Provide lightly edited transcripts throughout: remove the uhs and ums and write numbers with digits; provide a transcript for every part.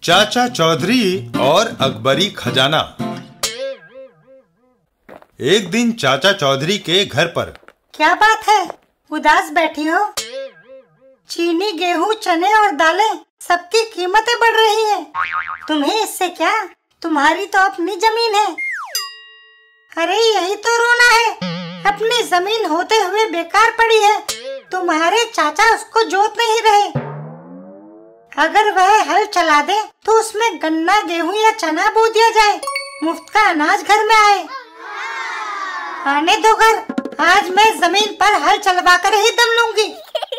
चाचा चौधरी और अकबरी खजाना। एक दिन चाचा चौधरी के घर पर। क्या बात है, उदास बैठी हो? चीनी, गेहूं, चने और दालें सबकी कीमतें बढ़ रही है। तुम्हें इससे क्या, तुम्हारी तो अपनी जमीन है। अरे यही तो रोना है, अपनी जमीन होते हुए बेकार पड़ी है। तुम्हारे चाचा उसको जोत नहीं रहे। अगर वह हल चला दे तो उसमें गन्ना, गेहूं या चना बो दिया जाए, मुफ्त का अनाज घर में आए। आने दो घर, आज मैं जमीन पर हल चलवा कर ही दम लूंगी।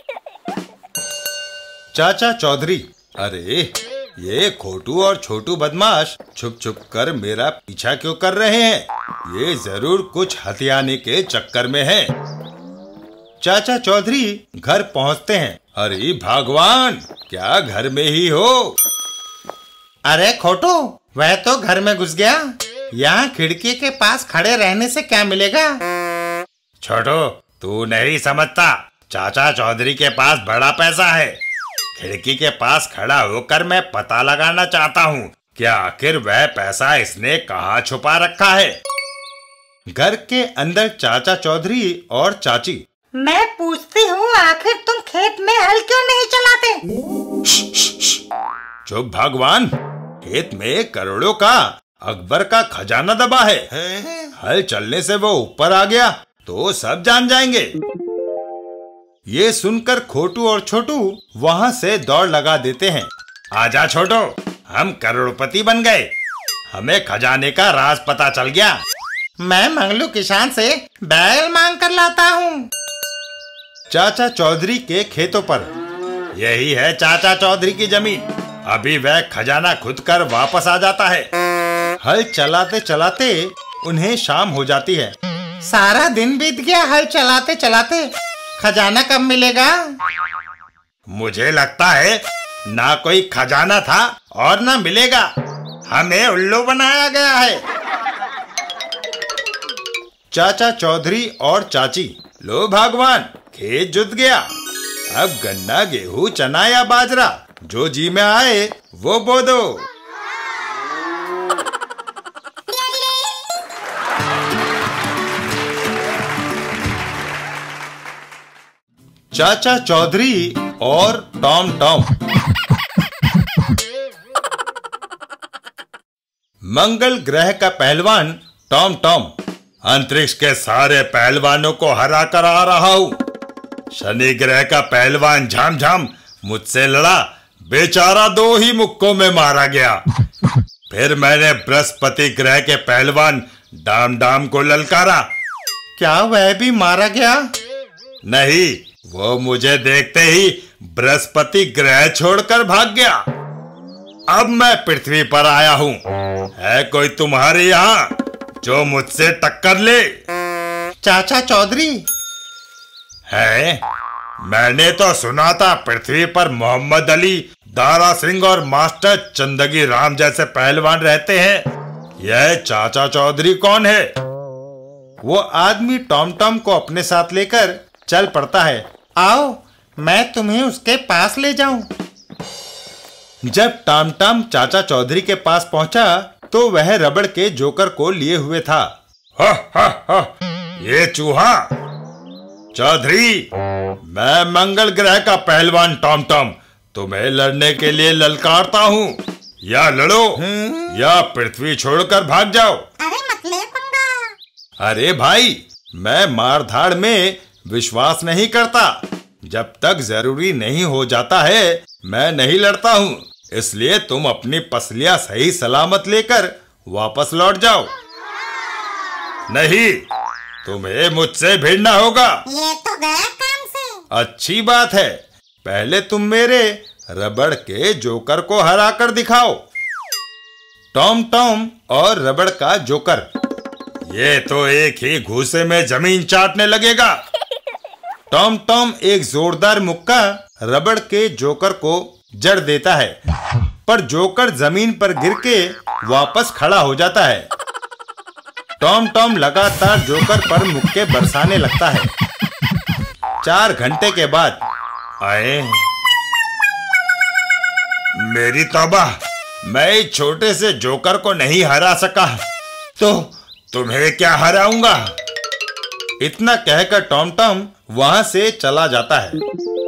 चाचा चौधरी, अरे ये खोटू और छोटू बदमाश छुप छुप कर मेरा पीछा क्यों कर रहे हैं? ये जरूर कुछ हथियाने के चक्कर में है। चाचा चौधरी घर पहुंचते हैं। अरे भगवान, क्या घर में ही हो? अरे खोटू, वह तो घर में घुस गया। यहाँ खिड़की के पास खड़े रहने से क्या मिलेगा? छोटू, तू नहीं समझता, चाचा चौधरी के पास बड़ा पैसा है। खिड़की के पास खड़ा होकर मैं पता लगाना चाहता हूँ कि आखिर वह पैसा इसने कहाँ छुपा रखा है। घर के अंदर चाचा चौधरी और चाची। मैं पूछती हूँ, आखिर तुम खेत में हल क्यों नहीं चलाते? चुप भगवान, खेत में करोड़ों का अकबर का खजाना दबा है। हल चलने से वो ऊपर आ गया तो सब जान जाएंगे। ये सुनकर खोटू और छोटू वहाँ से दौड़ लगा देते हैं। आजा छोटू, हम करोड़पति बन गए। हमें खजाने का राज पता चल गया। मैं मंगलू किसान से बैल मांग कर लाता हूँ। चाचा चौधरी के खेतों पर। यही है चाचा चौधरी की जमीन। अभी वह खजाना खुद कर वापस आ जाता है। हल चलाते चलाते उन्हें शाम हो जाती है। सारा दिन बीत गया हल चलाते चलाते, खजाना कब मिलेगा? मुझे लगता है ना कोई खजाना था और ना मिलेगा। हमें उल्लू बनाया गया है। चाचा चौधरी और चाची। लो भगवान, खेत जुत गया। अब गन्ना, गेहूं, चना या बाजरा जो जी में आए वो बो दो। चाचा चौधरी और टॉम टॉम। मंगल ग्रह का पहलवान टॉम टॉम। अंतरिक्ष के सारे पहलवानों को हरा कर आ रहा हूँ। शनि ग्रह का पहलवान झाम झाम मुझसे लड़ा, बेचारा 2 ही मुक्कों में मारा गया। फिर मैंने बृहस्पति ग्रह के पहलवान डाम डाम को ललकारा। क्या वह भी मारा गया? नहीं, वो मुझे देखते ही बृहस्पति ग्रह छोड़कर भाग गया। अब मैं पृथ्वी पर आया हूँ। है कोई तुम्हारे यहाँ जो मुझसे टक्कर ले? चाचा चौधरी। है, मैंने तो सुना था पृथ्वी पर मोहम्मद अली, दारा सिंह और मास्टर चंदगी राम जैसे पहलवान रहते हैं। यह चाचा चौधरी कौन है? वो आदमी टॉम टॉम को अपने साथ लेकर चल पड़ता है। आओ, मैं तुम्हें उसके पास ले जाऊं। जब टॉम टॉम चाचा चौधरी के पास पहुंचा तो वह रबड़ के जोकर को लिए हुए था। हा हा हा, ये चूहा। चौधरी, मैं मंगल ग्रह का पहलवान टॉम टॉम तुम्हें लड़ने के लिए ललकारता हूँ। या लड़ो या पृथ्वी छोड़कर भाग जाओ। अरे मत ले पंगा। अरे भाई, मैं मारधाड़ में विश्वास नहीं करता। जब तक जरूरी नहीं हो जाता है मैं नहीं लड़ता हूँ। इसलिए तुम अपनी पसलियां सही सलामत लेकर वापस लौट जाओ। नहीं, तुम्हें मुझसे भिड़ना होगा। ये तो गया काम से। अच्छी बात है, पहले तुम मेरे रबड़ के जोकर को हरा कर दिखाओ। टॉम टॉम और रबड़ का जोकर। ये तो एक ही घूसे में जमीन चाटने लगेगा। टॉम टॉम एक जोरदार मुक्का रबड़ के जोकर को जड़ देता है, पर जोकर जमीन पर गिर के वापस खड़ा हो जाता है। टॉम टॉम लगातार जोकर पर मुक्के बरसाने लगता है। 4 घंटे के बाद आए। मेरी तौबा, मैं इस छोटे से जोकर को नहीं हरा सका तो तुम्हें क्या हराऊंगा। इतना कहकर टॉम टॉम वहां से चला जाता है।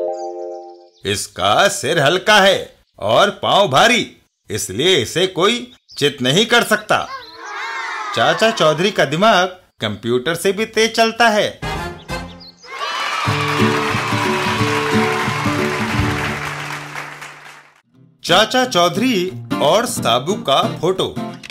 इसका सिर हल्का है और पांव भारी, इसलिए इसे कोई चित नहीं कर सकता। चाचा चौधरी का दिमाग कंप्यूटर से भी तेज चलता है। चाचा चौधरी और साबू का फोटो।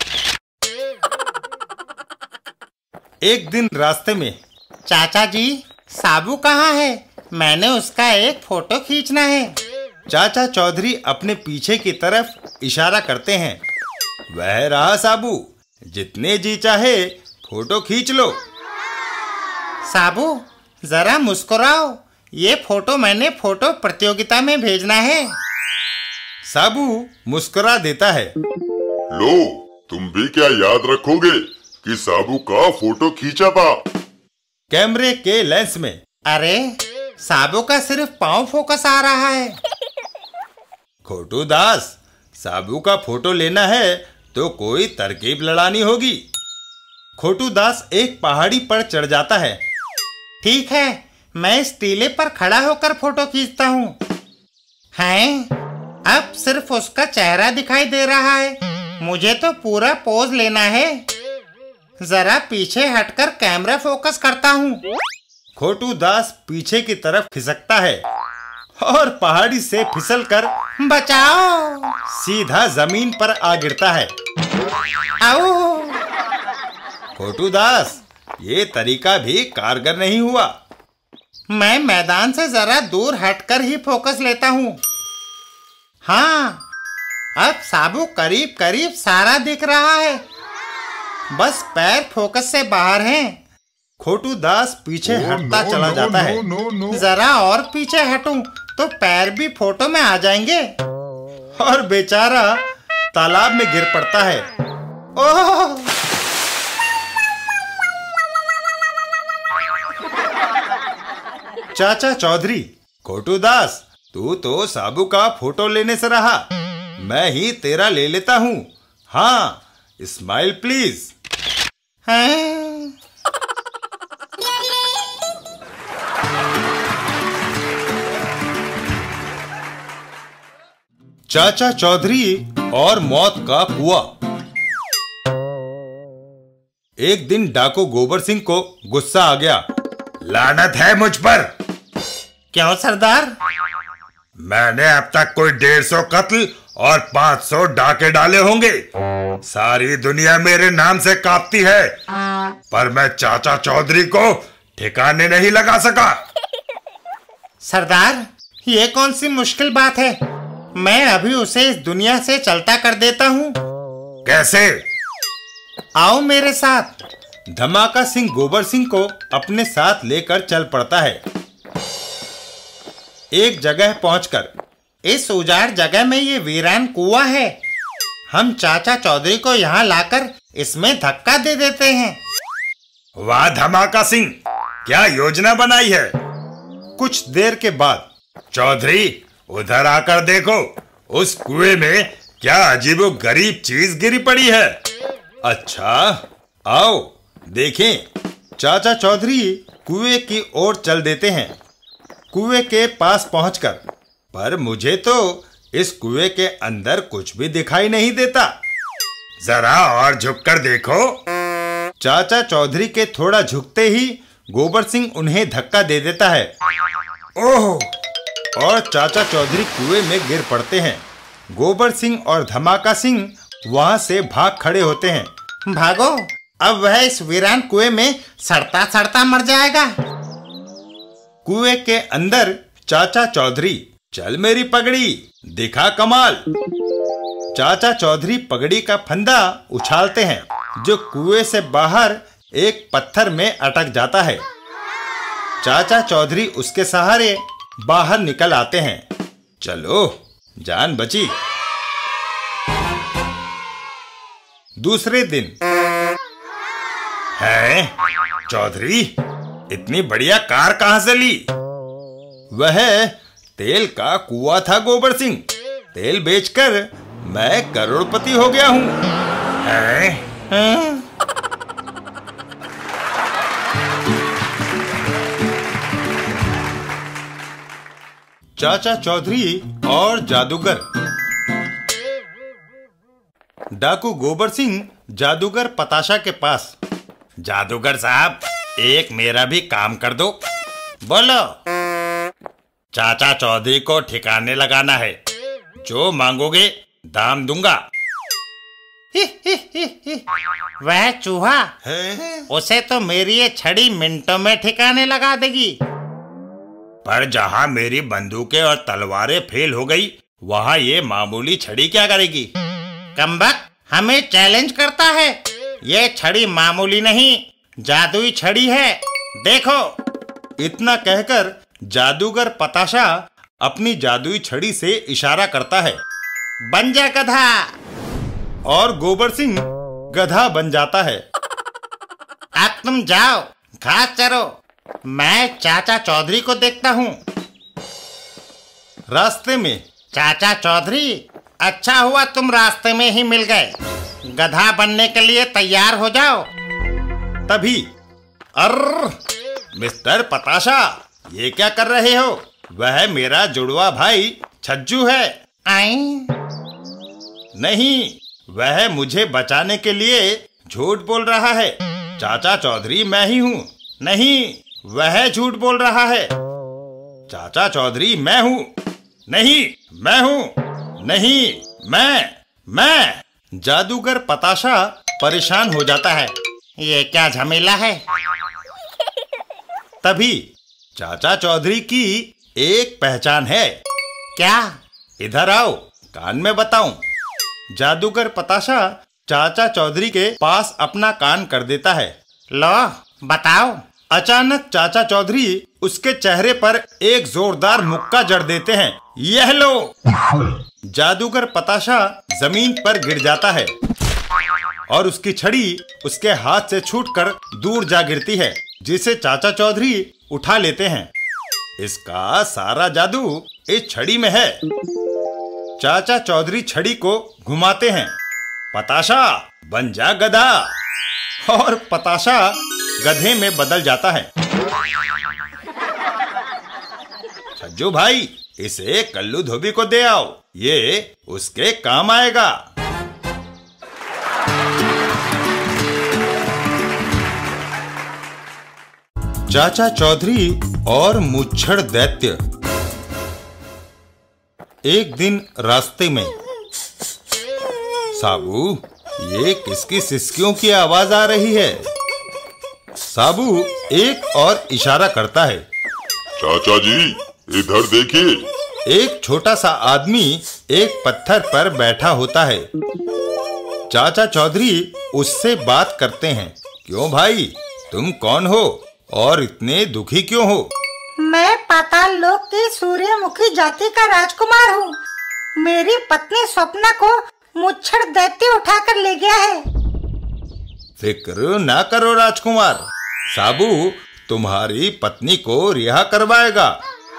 एक दिन रास्ते में, चाचा जी, साबू कहाँ है? मैंने उसका एक फोटो खींचना है। चाचा चौधरी अपने पीछे की तरफ इशारा करते हैं। वह रहा साबू, जितने जी चाहे फोटो खींच लो। साबू, जरा मुस्कुराओ, ये फोटो मैंने फोटो प्रतियोगिता में भेजना है। साबू मुस्कुरा देता है। लो, तुम भी क्या याद रखोगे कि साबू का फोटो खींचा था? कैमरे के लेंस में। अरे, साबू का सिर्फ पांव फोकस आ रहा है। खोटू दास, साबू का फोटो लेना है तो कोई तरकीब लड़ानी होगी। खोटू दास एक पहाड़ी पर चढ़ जाता है। ठीक है, मैं इस टीले पर खड़ा होकर फोटो खींचता हूँ। हैं? अब सिर्फ उसका चेहरा दिखाई दे रहा है। मुझे तो पूरा पोज लेना है। जरा पीछे हटकर कैमरा फोकस करता हूँ। खोटू दास पीछे की तरफ खिसकता है और पहाड़ी से फिसलकर बचाओ, सीधा जमीन पर आ गिरता है। आओ। खोटू दास, ये तरीका भी कारगर नहीं हुआ। मैं मैदान से जरा दूर हटकर ही फोकस लेता हूँ। हाँ, अब साबू करीब करीब सारा दिख रहा है, बस पैर फोकस से बाहर हैं। खोटू दास पीछे हटता चला जाता है। जरा और पीछे हटूं तो पैर भी फोटो में आ जाएंगे। और बेचारा तालाब में गिर पड़ता है। ओह! चाचा चौधरी, खोटू दास, तू तो साबू का फोटो लेने से रहा, मैं ही तेरा ले लेता हूँ। हाँ, स्माइल प्लीज। हैं? चाचा चौधरी और मौत का कुआं। एक दिन डाकू गोबर सिंह को गुस्सा आ गया। लानत है मुझ पर। क्यों सरदार? मैंने अब तक कोई 150 कत्ल और 500 डाके डाले होंगे। सारी दुनिया मेरे नाम से कांपती है, पर मैं चाचा चौधरी को ठिकाने नहीं लगा सका। सरदार, ये कौन सी मुश्किल बात है? मैं अभी उसे इस दुनिया से चलता कर देता हूँ। कैसे? आओ मेरे साथ। धमाका सिंह गोबर सिंह को अपने साथ लेकर चल पड़ता है। एक जगह पहुंचकर, इस उजाड़ जगह में ये वीरान कुआं है। हम चाचा चौधरी को यहाँ लाकर इसमें धक्का दे देते हैं। वाह धमाका सिंह, क्या योजना बनाई है। कुछ देर के बाद, चौधरी उधर आकर देखो, उस कुएं में क्या अजीबो गरीब चीज गिरी पड़ी है। अच्छा, आओ देखें। चाचा चौधरी कुएं की ओर चल देते हैं। कुएं के पास पहुंचकर, पर मुझे तो इस कुएं के अंदर कुछ भी दिखाई नहीं देता। जरा और झुककर देखो। चाचा चौधरी के थोड़ा झुकते ही गोबर सिंह उन्हें धक्का दे देता है। ओह! और चाचा चौधरी कुएं में गिर पड़ते हैं। गोबर सिंह और धमाका सिंह वहां से भाग खड़े होते हैं। भागो, अब वह इस वीरान कुएं में सड़ता सड़ता मर जाएगा। कुएं के अंदर चाचा चौधरी, चल मेरी पगड़ी, दिखा कमाल। चाचा चौधरी पगड़ी का फंदा उछालते हैं, जो कुएं से बाहर एक पत्थर में अटक जाता है। चाचा चौधरी उसके सहारे बाहर निकल आते हैं। चलो, जान बची। दूसरे दिन, है चौधरी, इतनी बढ़िया कार कहां से ली? वह तेल का कुआं था गोबर सिंह। तेल बेचकर मैं करोड़पति हो गया हूँ। चाचा चौधरी और जादूगर। डाकू गोबर सिंह जादूगर पताशा के पास। जादूगर साहब, एक मेरा भी काम कर दो। बोलो। चाचा चौधरी को ठिकाने लगाना है, जो मांगोगे दाम दूंगा। वह चूहा, है? उसे तो मेरी ये छड़ी मिनटों में ठिकाने लगा देगी। पर जहां मेरी बंदूकें और तलवारें फेल हो गई, वहां ये मामूली छड़ी क्या करेगी? कमबख्त हमें चैलेंज करता है। ये छड़ी मामूली नहीं, जादुई छड़ी है, देखो। इतना कहकर जादूगर पताशा अपनी जादुई छड़ी से इशारा करता है। बन जा गधा। और गोबर सिंह गधा बन जाता है। अब तुम जाओ, घास चरो, मैं चाचा चौधरी को देखता हूँ। रास्ते में। चाचा चौधरी, अच्छा हुआ तुम रास्ते में ही मिल गए। गधा बनने के लिए तैयार हो जाओ। तभी मिस्टर पताशा, ये क्या कर रहे हो? वह मेरा जुड़वा भाई छज्जू है। आई? नहीं, वह मुझे बचाने के लिए झूठ बोल रहा है। चाचा चौधरी मैं ही हूँ। नहीं, वह झूठ बोल रहा है। चाचा चौधरी मैं हूँ। नहीं, मैं हूँ। नहीं, मैं। जादूगर पताशा परेशान हो जाता है। ये क्या झमेला है? तभी चाचा चौधरी की एक पहचान है। क्या? इधर आओ, कान में बताऊं। जादूगर पताशा चाचा चौधरी के पास अपना कान कर देता है। लो, बताओ। अचानक चाचा चौधरी उसके चेहरे पर एक जोरदार मुक्का जड़ देते हैं। यह लो। जादूगर पताशा जमीन पर गिर जाता है और उसकी छड़ी उसके हाथ से छूटकर दूर जा गिरती है, जिसे चाचा चौधरी उठा लेते हैं। इसका सारा जादू इस छड़ी में है। चाचा चौधरी छड़ी को घुमाते हैं। पताशा बन जा गधा। और पताशा गधे में बदल जाता है। छज्जू भाई, इसे कल्लू धोबी को दे आओ, ये उसके काम आएगा। चाचा चौधरी और मुच्छड़ दैत्य। एक दिन रास्ते में। साबू, ये किसकी सिसकियों की आवाज आ रही है? साबू एक और इशारा करता है। चाचा जी, इधर देखिए। एक छोटा सा आदमी एक पत्थर पर बैठा होता है। चाचा चौधरी उससे बात करते हैं। क्यों भाई, तुम कौन हो और इतने दुखी क्यों हो? मैं पाताल लोक की सूर्यमुखी जाति का राजकुमार हूँ। मेरी पत्नी स्वप्ना को मुच्छड़ दैत्य उठाकर ले गया है। फिक्र ना करो राजकुमार, साबू तुम्हारी पत्नी को रिहा करवाएगा।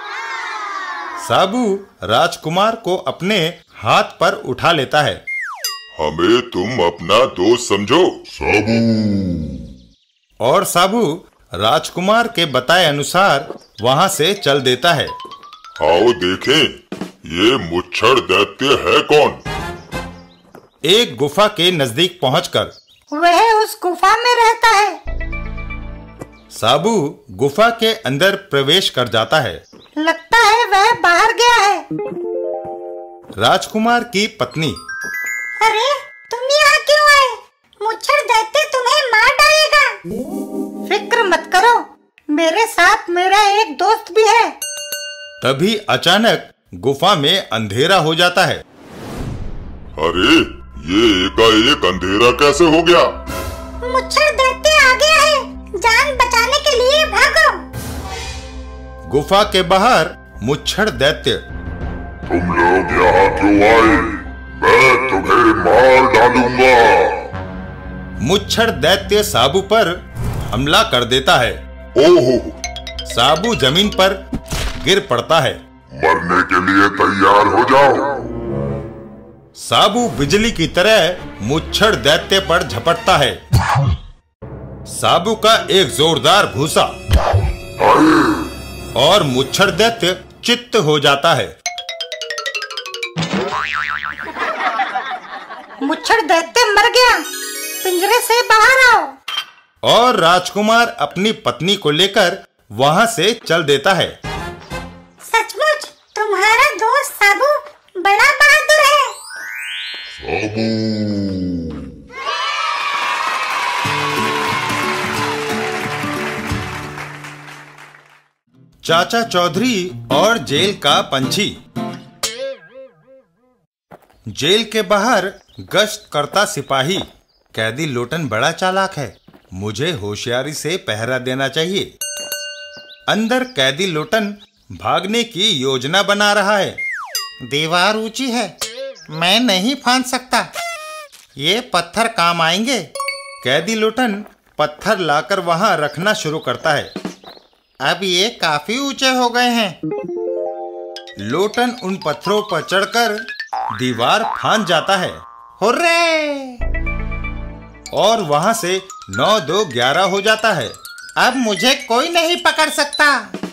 साबू राजकुमार को अपने हाथ पर उठा लेता है। हमें तुम अपना दोस्त समझो साबू। और साबू राजकुमार के बताए अनुसार वहां से चल देता है। आओ देखें, ये मुच्छड़ दैत्य है कौन? एक गुफा के नजदीक पहुंचकर वह उस गुफा में रहता है। साबू गुफा के अंदर प्रवेश कर जाता है। लगता है वह बाहर गया है। राजकुमार की पत्नी। अरे, तुम यहाँ क्यों आए? मुच्छड़ दैत्य तुम्हें मार डालेगा। फिक्र मत करो, मेरे साथ मेरा एक दोस्त भी है। तभी अचानक गुफा में अंधेरा हो जाता है। अरे, ये एकाएक अंधेरा कैसे हो गया? मुच्छड़ दैत्य आ गया है, जान बचाने के लिए भागो। गुफा के बाहर मुच्छड़ दैत्य। तुम लोग यहाँ क्यों आए? मैं तुम्हें मार डालूंगा। मुच्छड़ दैत्य साबू पर हमला कर देता है। ओहो, साबू जमीन पर गिर पड़ता है। मरने के लिए तैयार हो जाओ। साबू बिजली की तरह मुच्छड़ दैत्य पर झपटता है। साबू का एक जोरदार घूसा और मुच्छड़ दैत्य चित्त हो जाता है। मुच्छड़ दैत्य मर गया, पिंजरे से बाहर आओ। और राजकुमार अपनी पत्नी को लेकर वहां से चल देता है। सचमुच तुम्हारा दोस्त साबू बड़ा बहादुर है। चाचा चौधरी और जेल का पंछी। जेल के बाहर गश्त करता सिपाही। कैदी लोटन बड़ा चालाक है, मुझे होशियारी से पहरा देना चाहिए। अंदर कैदी लोटन भागने की योजना बना रहा है। दीवार ऊंची है, मैं नहीं फांद सकता, ये पत्थर काम आएंगे। कैदी लोटन पत्थर लाकर वहां रखना शुरू करता है। अब ये काफी ऊंचे हो गए हैं। लोटन उन पत्थरों पर चढ़कर दीवार फांद जाता है। हुर्रे! और वहां से 9-2-11 हो जाता है। अब मुझे कोई नहीं पकड़ सकता।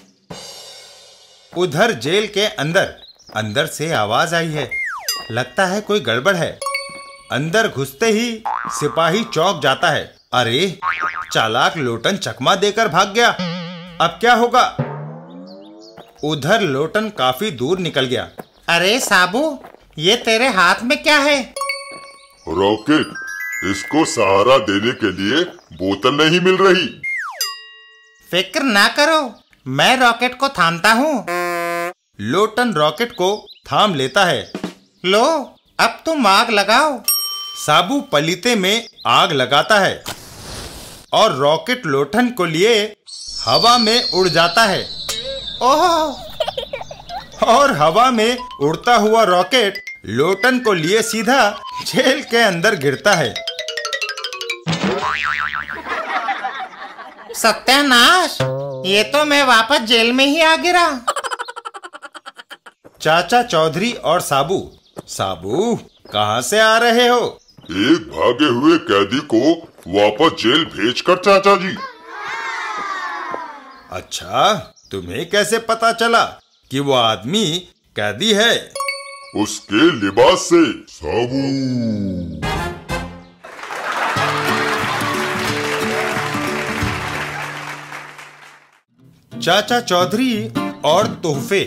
उधर जेल के अंदर से आवाज आई है। लगता है कोई गड़बड़ है। अंदर घुसते ही सिपाही चौंक जाता है। अरे, चालाक लोटन चकमा देकर भाग गया। अब क्या होगा? उधर लोटन काफी दूर निकल गया। अरे साबू, ये तेरे हाथ में क्या है? रॉकेट, इसको सहारा देने के लिए बोतल नहीं मिल रही। फिक्र ना करो, मैं रॉकेट को थामता हूँ। लोटन रॉकेट को थाम लेता है। लो, अब तुम आग लगाओ। साबू पलीते में आग लगाता है और रॉकेट लोटन को लिए हवा में उड़ जाता है। ओह! और हवा में उड़ता हुआ रॉकेट लोटन को लिए सीधा जेल के अंदर गिरता है। सत्यानाश! ये तो मैं वापस जेल में ही आ गिरा। चाचा चौधरी और साबू कहाँ से आ रहे हो? एक भागे हुए कैदी को वापस जेल भेजकर चाचा जी। अच्छा, तुम्हें कैसे पता चला कि वो आदमी कैदी है? उसके लिबास से। साबू। चाचा चौधरी और तोहफे।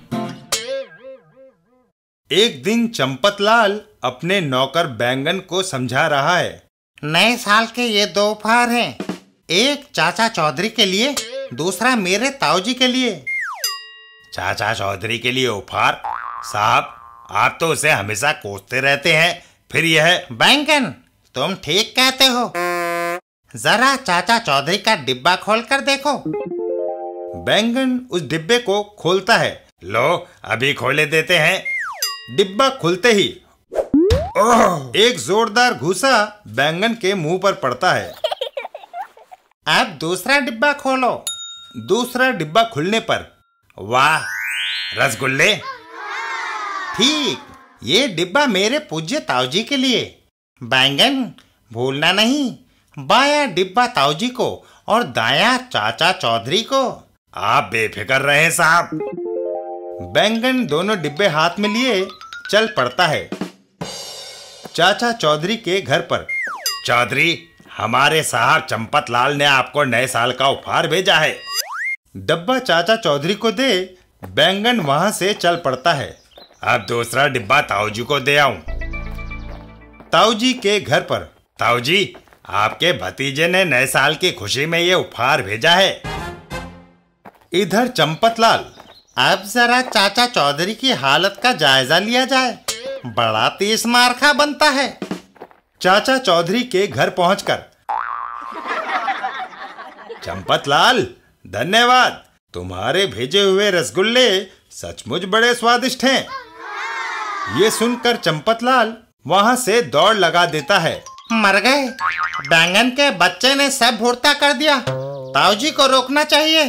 एक दिन चंपतलाल अपने नौकर बैंगन को समझा रहा है। नए साल के ये 2 उपहार हैं। एक चाचा चौधरी के लिए, दूसरा मेरे ताऊजी के लिए। चाचा चौधरी के लिए उपहार? साहब, आप तो उसे हमेशा कोसते रहते हैं, फिर यह। बैंगन, तुम ठीक कहते हो। जरा चाचा चौधरी का डिब्बा खोल कर देखो। बैंगन उस डिब्बे को खोलता है। लो, अभी खोले देते हैं। डिब्बा खुलते ही एक जोरदार घूसा बैंगन के मुंह पर पड़ता है। अब दूसरा डिब्बा खोलो। दूसरा डिब्बा खुलने पर वाह, रसगुल्ले। ठीक, ये डिब्बा मेरे पूज्य ताऊजी के लिए। बैंगन, भूलना नहीं, बाया डिब्बा ताऊजी को और दाया चाचा चौधरी को। आप बेफिक्र रहें साहब। बैंगन दोनों डिब्बे हाथ में लिए चल पड़ता है चाचा चौधरी के घर पर। चौधरी, हमारे साहब चंपतलाल ने आपको नए साल का उपहार भेजा है। डब्बा चाचा चौधरी को दे बैंगन वहां से चल पड़ता है। अब दूसरा डिब्बा ताऊजी को दे आऊं। ताऊजी के घर पर। ताऊजी, आपके भतीजे ने नए साल की खुशी में ये उपहार भेजा है। इधर चंपतलाल। अब जरा चाचा चौधरी की हालत का जायजा लिया जाए। बड़ा तेज मारखा बनता है। चाचा चौधरी के घर पहुंचकर। चंपतलाल, धन्यवाद, तुम्हारे भेजे हुए रसगुल्ले सचमुच बड़े स्वादिष्ट हैं। ये सुनकर चंपतलाल वहां से दौड़ लगा देता है। मर गए, बैंगन के बच्चे ने सब भुर्ता कर दिया। ताऊजी को रोकना चाहिए।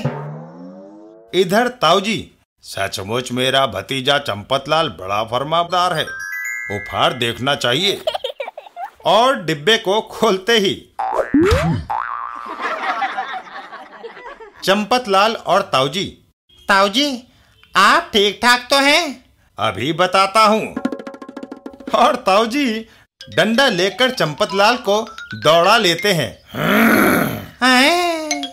इधर ताऊजी। सचमुच मेरा भतीजा चंपतलाल बड़ा फरमाबदार है। उफाड़ देखना चाहिए। और डिब्बे को खोलते ही चंपतलाल और ताऊजी, ताऊजी आप ठीक ठाक तो हैं? अभी बताता हूं। और ताऊजी डंडा लेकर चंपतलाल को दौड़ा लेते हैं। हैं?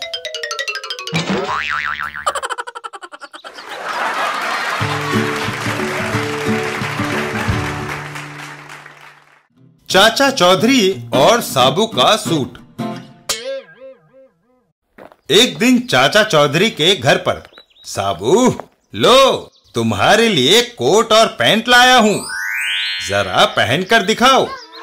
चाचा चौधरी और साबू का सूट। एक दिन चाचा चौधरी के घर पर, साबू लो तुम्हारे लिए कोट और पैंट लाया हूं, जरा पहन कर दिखाओ।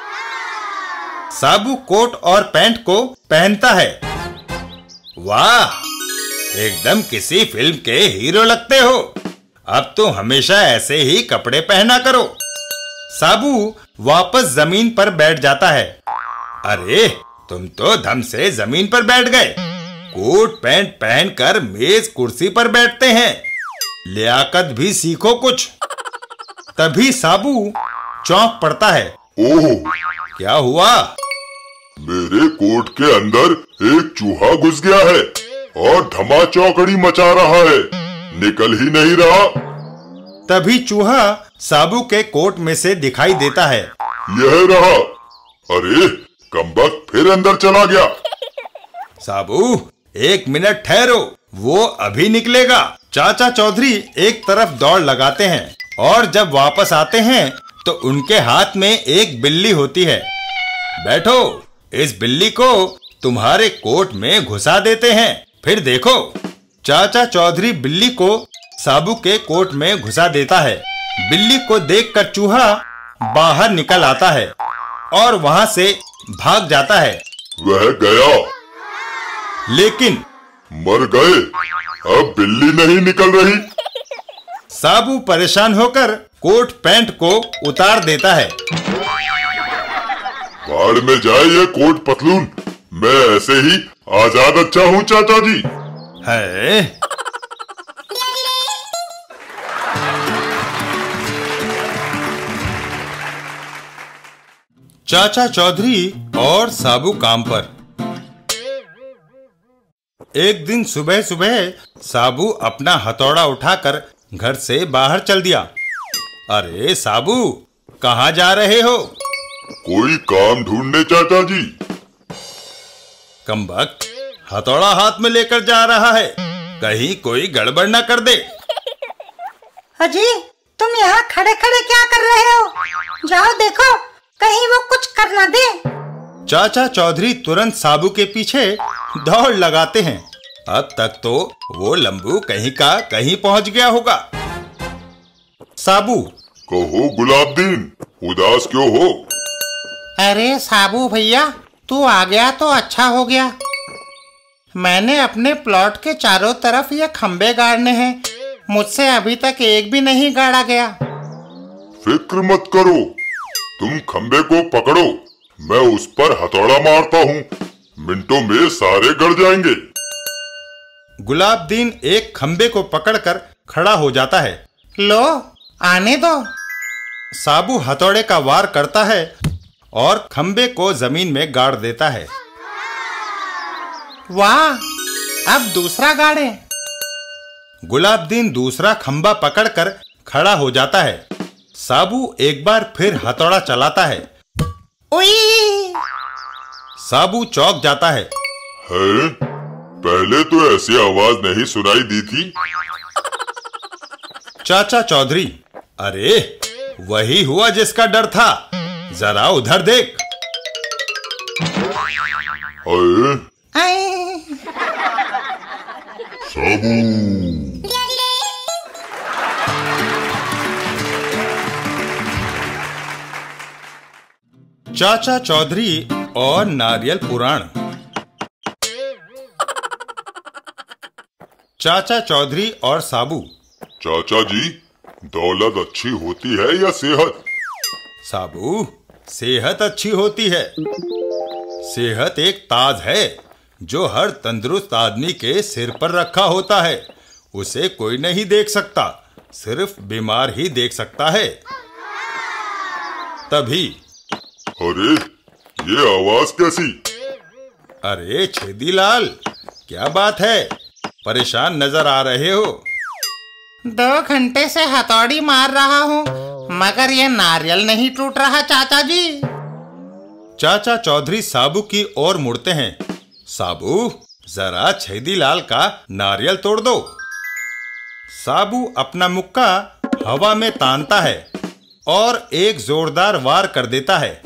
साबू कोट और पैंट को पहनता है। वाह, एकदम किसी फिल्म के हीरो लगते हो। अब तो हमेशा ऐसे ही कपड़े पहना करो। साबू वापस जमीन पर बैठ जाता है। अरे तुम तो धम से जमीन पर बैठ गए। कोट पैंट पहनकर मेज कुर्सी पर बैठते हैं। लियाकत भी सीखो कुछ। तभी साबू चौंक पड़ता है। ओह, क्या हुआ? मेरे कोट के अंदर एक चूहा घुस गया है और धमाचौकड़ी मचा रहा है, निकल ही नहीं रहा। तभी चूहा साबू के कोट में से दिखाई देता है। यह रहा। अरे कमबख्त फिर अंदर चला गया। साबू 1 मिनट ठहरो, वो अभी निकलेगा। चाचा चौधरी एक तरफ दौड़ लगाते हैं और जब वापस आते हैं तो उनके हाथ में एक बिल्ली होती है। बैठो, इस बिल्ली को तुम्हारे कोट में घुसा देते हैं, फिर देखो। चाचा चौधरी बिल्ली को साबू के कोट में घुसा देता है। बिल्ली को देखकर चूहा बाहर निकल आता है और वहां से भाग जाता है। वह गया, लेकिन मर गए। अब बिल्ली नहीं निकल रही। साबू परेशान होकर कोट पैंट को उतार देता है। भाड़ में जाए ये कोट पतलून, मैं ऐसे ही आजाद अच्छा हूँ चाचा जी। है चाचा चौधरी और साबू काम पर। एक दिन सुबह सुबह साबू अपना हथौड़ा उठाकर घर से बाहर चल दिया। अरे साबू, कहाँ जा रहे हो? कोई काम ढूंढने चाचा जी। कमबख्त, हथौड़ा हाथ में लेकर जा रहा है, कहीं कोई गड़बड़ न कर दे। अजी, तुम यहाँ खड़े खड़े क्या कर रहे हो? जाओ देखो, कहीं वो कुछ कर न दे। चाचा चौधरी तुरंत साबू के पीछे दौड़ लगाते हैं। अब तक तो वो लंबू कहीं का कहीं पहुंच गया होगा। साबू, कहो गुलाबदीन, उदास क्यों हो? अरे साबू भैया, तू आ गया तो अच्छा हो गया। मैंने अपने प्लॉट के चारों तरफ ये खंबे गाड़ने हैं, मुझसे अभी तक एक भी नहीं गाड़ा गया। फिक्र मत करो, तुम खंबे को पकड़ो, मैं उस पर हथौड़ा मारता हूँ, मिनटों में सारे गड़ जाएंगे। गुलाबदीन एक खंबे को पकड़कर खड़ा हो जाता है। लो, आने दो। साबू हथौड़े का वार करता है और खंबे को जमीन में गाड़ देता है। वाह, अब दूसरा गाड़े। गुलाबदीन दूसरा खंबा पकड़कर खड़ा हो जाता है। साबू एक बार फिर हथौड़ा चलाता है। उई! साबू चौंक जाता है। है? पहले तो ऐसी आवाज नहीं सुनाई दी थी। चाचा चौधरी, अरे वही हुआ जिसका डर था, जरा उधर देख। साबू, चाचा चौधरी और नारियल पुराण। चाचा चौधरी और साबू। चाचा जी, दौलत अच्छी होती है या सेहत? साबू, सेहत अच्छी होती है। सेहत एक ताज है जो हर तंदुरुस्त आदमी के सिर पर रखा होता है। उसे कोई नहीं देख सकता, सिर्फ बीमार ही देख सकता है। तभी अरे ये आवाज कैसी? अरे छेदीलाल, क्या बात है, परेशान नजर आ रहे हो? 2 घंटे से हथौड़ी मार रहा हूँ मगर ये नारियल नहीं टूट रहा चाचा जी। चाचा चौधरी साबू की ओर मुड़ते हैं। साबू, जरा छेदीलाल का नारियल तोड़ दो। साबू अपना मुक्का हवा में तानता है और एक जोरदार वार कर देता है।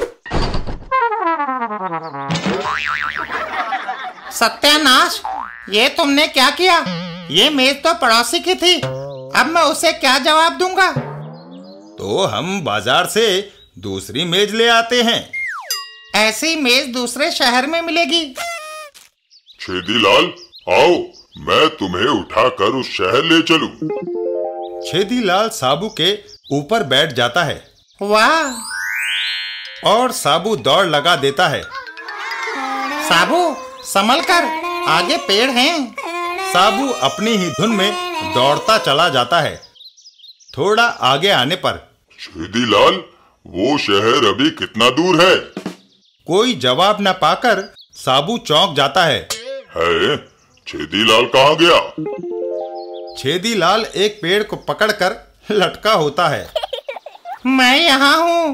सत्यानाश, ये तुमने क्या किया? ये मेज तो पड़ोसी की थी, अब मैं उसे क्या जवाब दूंगा? तो हम बाजार से दूसरी मेज ले आते हैं। ऐसी मेज दूसरे शहर में मिलेगी। छेदीलाल, आओ, मैं तुम्हें उठाकर उस शहर ले चलूं। छेदीलाल साबू के ऊपर बैठ जाता है वाह! और साबू दौड़ लगा देता है। साबू, संभल कर, आगे पेड़ हैं। साबू अपनी ही धुन में दौड़ता चला जाता है। थोड़ा आगे आने पर छेदीलाल, वो शहर अभी कितना दूर है? कोई जवाब न पाकर साबू चौंक जाता है। छेदीलाल कहाँ गया? छेदीलाल एक पेड़ को पकड़कर लटका होता है। मैं यहाँ हूँ।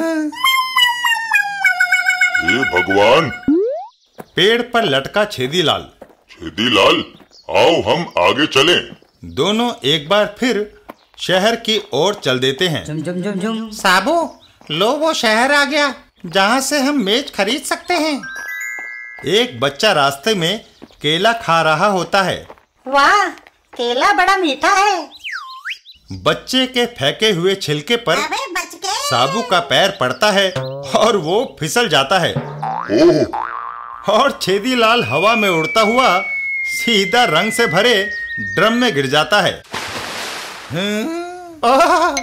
हे भगवान! पेड़ पर लटका छेदीलाल। छेदीलाल, आओ हम आगे चलें। दोनों एक बार फिर शहर की ओर चल देते हैं। साबू, लो वो शहर आ गया जहाँ से हम मेज खरीद सकते हैं। एक बच्चा रास्ते में केला खा रहा होता है। वाह, केला बड़ा मीठा है। बच्चे के फेंके हुए छिलके पर अबे बच गए। साबू का पैर पड़ता है और वो फिसल जाता है। ओह! और छेदीलाल हवा में उड़ता हुआ सीधा रंग से भरे ड्रम में गिर जाता है। ओह!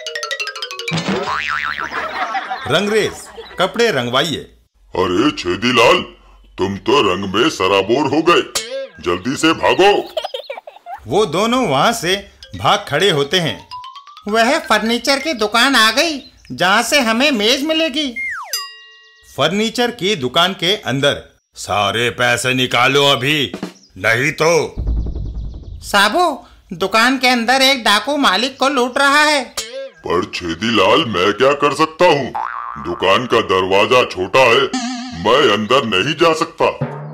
रंगरेज, कपड़े रंगवाइए। अरे छेदीलाल, तुम तो रंग में सराबोर हो गए, जल्दी से भागो। वो दोनों वहां से भाग खड़े होते हैं। वह फर्नीचर की दुकान आ गई जहाँ से हमें मेज मिलेगी। फर्नीचर की दुकान के अंदर सारे पैसे निकालो अभी, नहीं तो। साबू, दुकान के अंदर एक डाकू मालिक को लूट रहा है। पर छेदीलाल, मैं क्या कर सकता हूँ? दुकान का दरवाजा छोटा है, मैं अंदर नहीं जा सकता।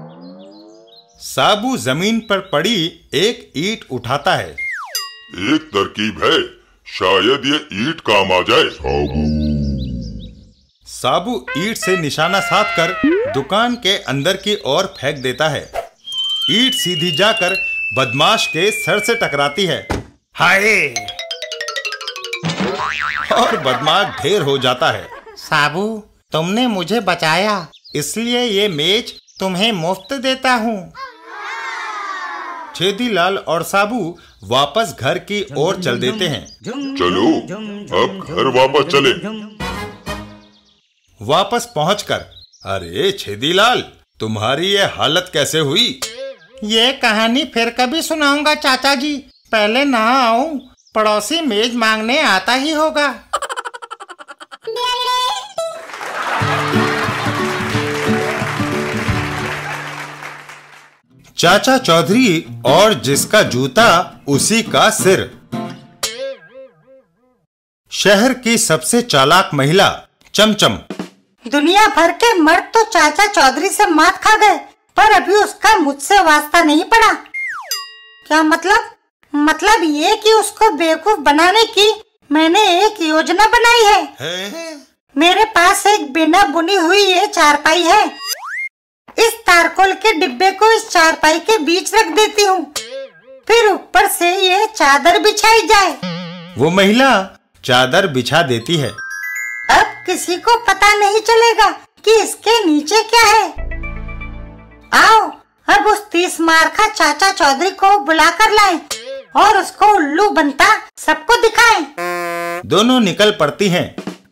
साबू जमीन पर पड़ी एक ईंट उठाता है। एक तरकीब है, शायद ये ईंट काम आ जाए। साबू ईंट से निशाना साध कर दुकान के अंदर की ओर फेंक देता है। ईंट सीधी जाकर बदमाश के सर से टकराती है। हाय! और बदमाश ढेर हो जाता है। साबू, तुमने मुझे बचाया, इसलिए ये मेज तुम्हें मुफ्त देता हूँ। छेदीलाल और साबू वापस घर की ओर चल देते हैं। चलो, अब घर वापस चले। वापस पहुंचकर, अरे छेदीलाल, तुम्हारी ये हालत कैसे हुई? ये कहानी फिर कभी सुनाऊंगा चाचा जी, पहले नहा आऊं, पड़ोसी मेज मांगने आता ही होगा। चाचा चौधरी और जिसका जूता उसी का सिर। शहर की सबसे चालाक महिला चमचम। दुनिया भर के मर्द तो चाचा चौधरी से मात खा गए, पर अभी उसका मुझसे वास्ता नहीं पड़ा। क्या मतलब? मतलब ये कि उसको बेवकूफ बनाने की मैंने एक योजना बनाई है। मेरे पास एक बिना बुनी हुई ये चारपाई है। इस तारकोल के डिब्बे को इस चारपाई के बीच रख देती हूँ, फिर ऊपर से ये चादर बिछाई जाए। वो महिला चादर बिछा देती है। अब किसी को पता नहीं चलेगा कि इसके नीचे क्या है। आओ, अब उस 30 मारखा चाचा चौधरी को बुला कर लाएं और उसको उल्लू बनता सबको दिखाएं। दोनों निकल पड़ती हैं।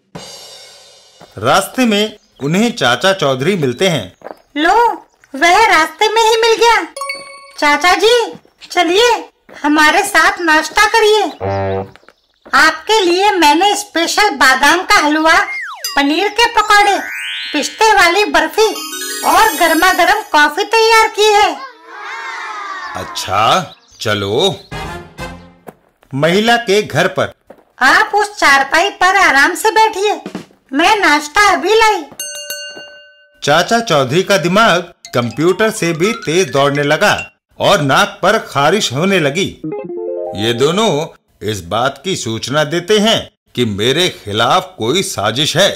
रास्ते में उन्हें चाचा चौधरी मिलते हैं। लो, वह रास्ते में ही मिल गया। चाचा जी, चलिए हमारे साथ नाश्ता करिए। आपके लिए मैंने स्पेशल बादाम का हलवा पनीर के पकौड़े, पिस्ते वाली बर्फी और गर्मा गर्म कॉफी तैयार की है। अच्छा चलो। महिला के घर पर। आप उस चारपाई पर आराम से बैठिए, मैं नाश्ता अभी लाई। चाचा चौधरी का दिमाग कंप्यूटर से भी तेज दौड़ने लगा और नाक पर खारिश होने लगी। ये दोनों इस बात की सूचना देते हैं कि मेरे खिलाफ कोई साजिश है।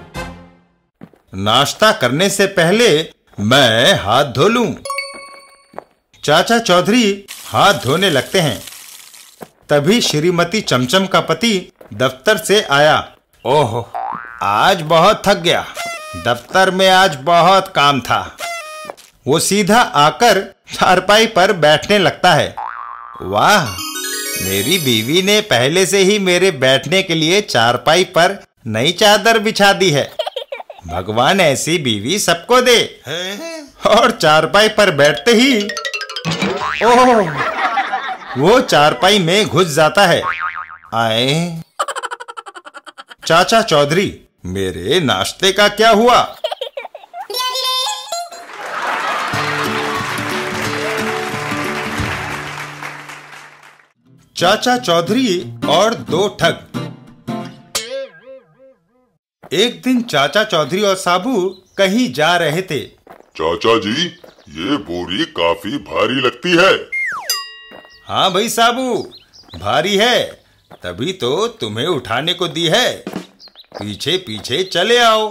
नाश्ता करने से पहले मैं हाथ धो लूं। चाचा चौधरी हाथ धोने लगते हैं। तभी श्रीमती चमचम का पति दफ्तर से आया। ओह, आज बहुत थक गया, दफ्तर में आज बहुत काम था। वो सीधा आकर चारपाई पर बैठने लगता है। वाह, मेरी बीवी ने पहले से ही मेरे बैठने के लिए चारपाई पर नई चादर बिछा दी है। भगवान ऐसी बीवी सबको दे। और चारपाई पर बैठते ही ओह, वो चारपाई में घुस जाता है। आए चाचा चौधरी, मेरे नाश्ते का क्या हुआ? चाचा चौधरी और दो ठग। एक दिन चाचा चौधरी और साबू कहीं जा रहे थे। चाचा जी, ये बोरी काफी भारी लगती है। हाँ भाई साबू, भारी है, तभी तो तुम्हें उठाने को दी है। पीछे पीछे चले आओ।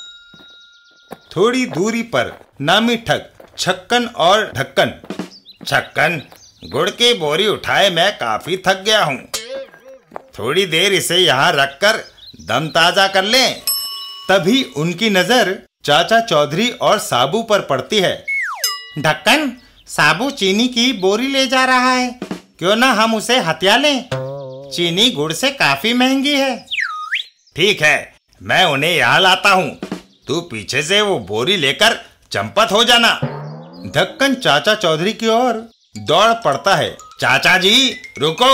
थोड़ी दूरी पर नामी ठग छक्कन और ढक्कन। छक्कन, गुड़ की बोरी उठाए मैं काफी थक गया हूँ, थोड़ी देर इसे यहाँ रखकर दम ताजा कर लें। तभी उनकी नजर चाचा चौधरी और साबू पर पड़ती है। ढक्कन, साबू चीनी की बोरी ले जा रहा है, क्यों ना हम उसे हथिया लें? चीनी गुड़ से काफी महंगी है। ठीक है, मैं उन्हें यहाँ लाता हूँ, तू पीछे से वो बोरी लेकर चंपत हो जाना। ढक्कन चाचा चौधरी की ओर दौड़ पड़ता है। चाचा जी रुको।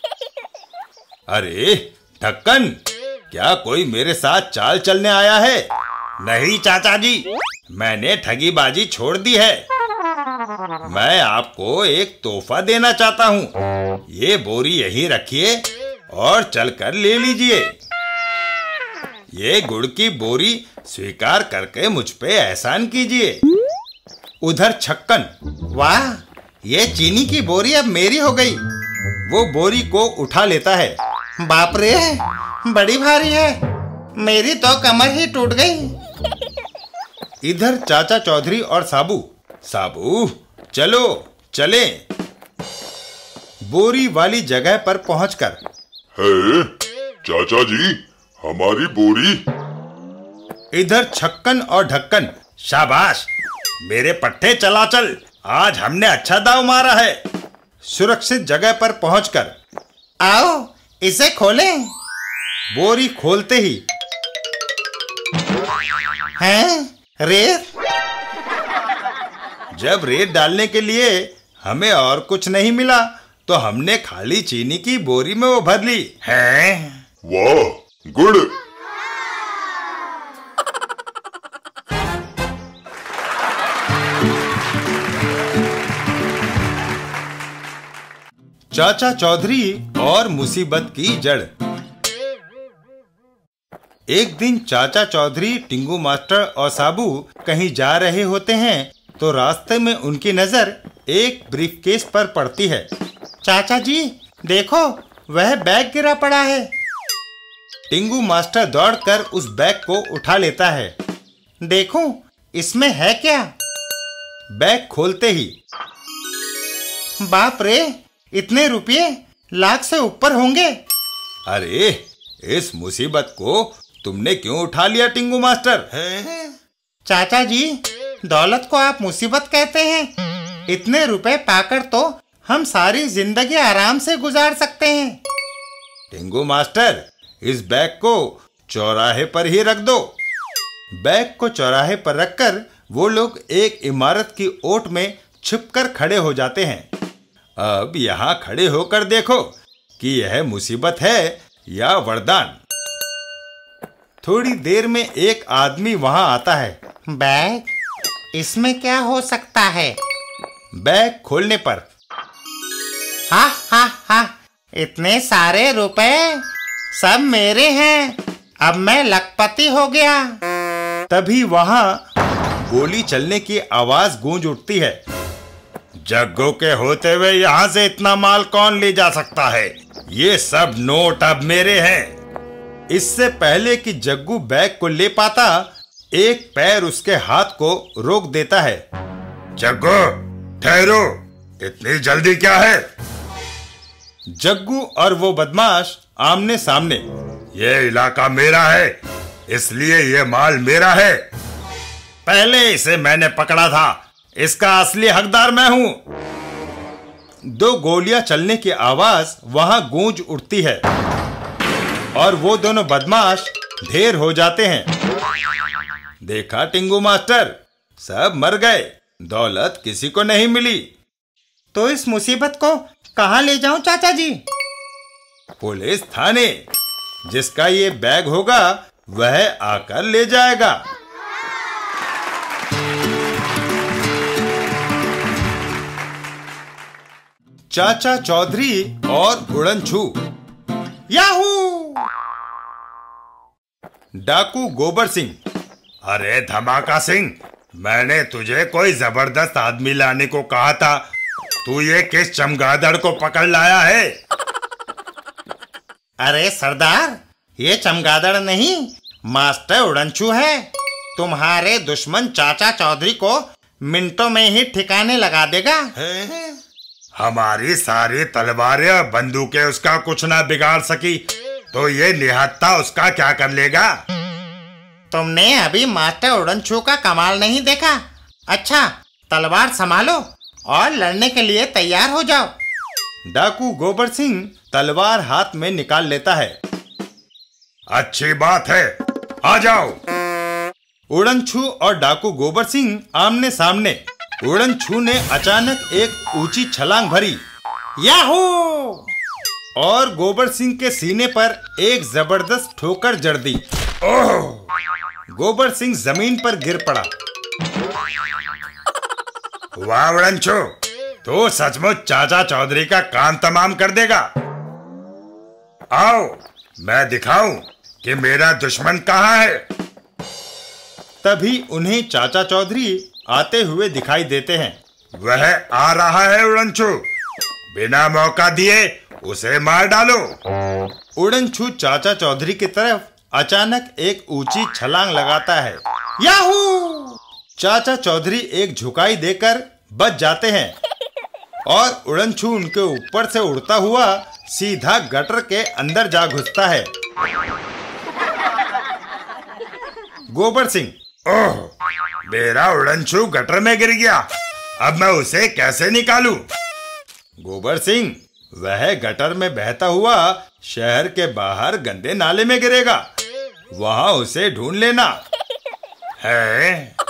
अरे ढक्कन, क्या कोई मेरे साथ चाल चलने आया है? नहीं चाचा जी, मैंने ठगीबाजी छोड़ दी है। मैं आपको एक तोहफा देना चाहता हूँ। ये बोरी यहीं रखिए और चलकर ले लीजिए। ये गुड़ की बोरी स्वीकार करके मुझ पे एहसान कीजिए। उधर छक्कन, वाह, ये चीनी की बोरी अब मेरी हो गई। वो बोरी को उठा लेता है। बाप रे, बड़ी भारी है, मेरी तो कमर ही टूट गई। इधर चाचा चौधरी और साबू, साबू चलो चले। बोरी वाली जगह पर पहुंचकर, है चाचा जी, हमारी बोरी। इधर छक्कन और ढक्कन, शाबाश, मेरे पट्टे चला चल, आज हमने अच्छा दाव मारा है। सुरक्षित जगह पर पहुंचकर, आओ इसे खोलें। बोरी खोलते ही हैं रेत। जब रेत डालने के लिए हमें और कुछ नहीं मिला तो हमने खाली चीनी की बोरी में वो भर ली है। वाह, गुड़। चाचा चौधरी और मुसीबत की जड़। एक दिन चाचा चौधरी, टिंगू मास्टर और साबू कहीं जा रहे होते हैं तो रास्ते में उनकी नजर एक ब्रीफकेस पर पड़ती है। चाचा जी देखो, वह बैग गिरा पड़ा है। टिंगू मास्टर दौड़कर उस बैग को उठा लेता है। देखूं इसमें है क्या? बैग खोलते ही, बाप रे, इतने रुपये, लाख से ऊपर होंगे। अरे इस मुसीबत को तुमने क्यों उठा लिया टिंगू मास्टर? चाचा जी, दौलत को आप मुसीबत कहते हैं? इतने रुपए पाकर तो हम सारी जिंदगी आराम से गुजार सकते हैं। टिंगू मास्टर, इस बैग को चौराहे पर ही रख दो। बैग को चौराहे पर रखकर वो लोग एक इमारत की ओट में छिपकर खड़े हो जाते हैं। अब यहाँ खड़े होकर देखो कि यह मुसीबत है या वरदान। थोड़ी देर में एक आदमी वहां आता है। बैग, इसमें क्या हो सकता है? बैग खोलने पर हा हा हा, इतने सारे रुपए सब मेरे हैं। अब मैं लखपति हो गया। तभी वहां गोली चलने की आवाज गूंज उठती है। जग्गू के होते हुए यहाँ से इतना माल कौन ले जा सकता है? ये सब नोट अब मेरे हैं। इससे पहले कि जग्गू बैग को ले पाता, एक पैर उसके हाथ को रोक देता है। जग्गू, ठहरो, इतनी जल्दी क्या है? जग्गू और वो बदमाश आमने सामने। ये इलाका मेरा है, इसलिए ये माल मेरा है। पहले इसे मैंने पकड़ा था, इसका असली हकदार मैं हूं। दो गोलियां चलने की आवाज वहां गूंज उठती है और वो दोनों बदमाश ढेर हो जाते हैं। देखा टिंगू मास्टर, सब मर गए, दौलत किसी को नहीं मिली। तो इस मुसीबत को कहाँ ले जाऊं चाचा जी? पुलिस थाने। जिसका ये बैग होगा वह आकर ले जाएगा। चाचा चौधरी और उड़नछू। याहू! डाकू गोबर सिंह। अरे धमाका सिंह, मैंने तुझे कोई जबरदस्त आदमी लाने को कहा था, तू ये किस चमगादड़ को पकड़ लाया है? अरे सरदार, ये चमगादड़ नहीं, मास्टर उड़नछू है। तुम्हारे दुश्मन चाचा चौधरी को मिनटों में ही ठिकाने लगा देगा। हमारी सारी तलवारें और बंदूकें उसका कुछ ना बिगाड़ सकी, तो ये निहत्था उसका क्या कर लेगा? तुमने अभी मास्टर उड़नछू का कमाल नहीं देखा। अच्छा, तलवार संभालो और लड़ने के लिए तैयार हो जाओ। डाकू गोबर सिंह तलवार हाथ में निकाल लेता है। अच्छी बात है, आ जाओ। उड़नछू और डाकू गोबर सिंह आमने सामने। उड़नछू ने अचानक एक ऊंची छलांग भरी, याहू! और गोबर सिंह के सीने पर एक जबरदस्त ठोकर जड़ दी। ओह! गोबर सिंह जमीन पर गिर पड़ा। वाह उड़नछू, तो सचमुच चाचा चौधरी का काम तमाम कर देगा। आओ, मैं दिखाऊं कि मेरा दुश्मन कहाँ है। तभी उन्हें चाचा चौधरी आते हुए दिखाई देते हैं। वह आ रहा है उड़नछू, बिना मौका दिए उसे मार डालो। उड़नछू चाचा चौधरी की तरफ अचानक एक ऊंची छलांग लगाता है। याहू! चाचा चौधरी एक झुकाई देकर बच जाते हैं और उड़नछू उनके ऊपर से उड़ता हुआ सीधा गटर के अंदर जा घुसता है। गोबर सिंह। ओह, मेरा उड़नछू गटर में गिर गया, अब मैं उसे कैसे निकालूं? गोबर सिंह, वह गटर में बहता हुआ शहर के बाहर गंदे नाले में गिरेगा, वहां उसे ढूंढ लेना। है